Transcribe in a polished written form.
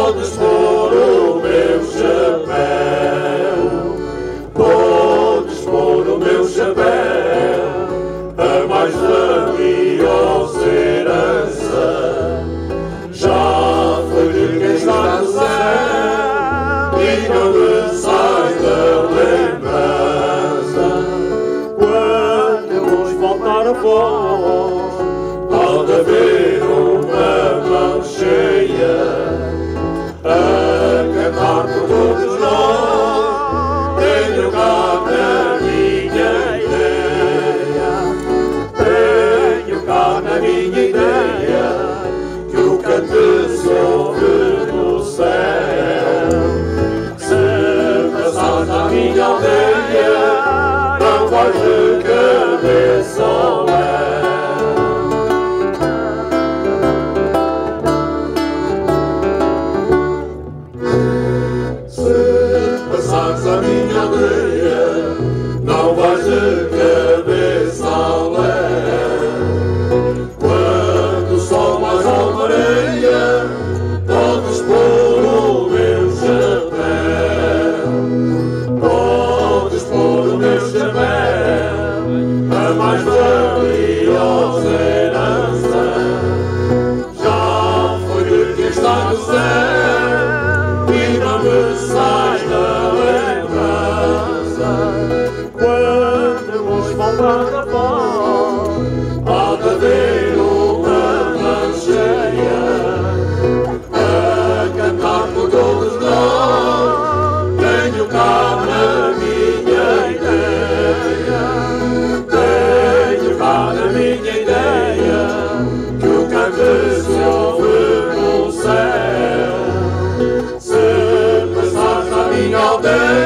podes pôr o meu chapéu, podes pôr o meu chapéu, a mais valiosa herança. Já foi de quem está no céu e não me sai da lembrança. Quando vos faltar a voz, pode haver uma mão cheia a cantar por todos nós. Tenho cá na minha ideia, tenho cá na minha ideia, que o canto se ouve no céu. Se passares na minha aldeia, não vais de cabeça ao léu. Passares a minha aldeia, não vais de cabeça ao léu. Quando o sol mais alvareia, podes pôr o meu chapéu, podes pôr o meu chapéu, a mais valiosa herança. Já foi de quem está no céu e não me sai da lembrança. Quando vos faltar a voz, pode haver uma mão cheia a cantar por todos nós. Tenho cá na minha ideia, tenho cá na minha ideia, que o canto se ouve no céu. Se passares na minha aldeia,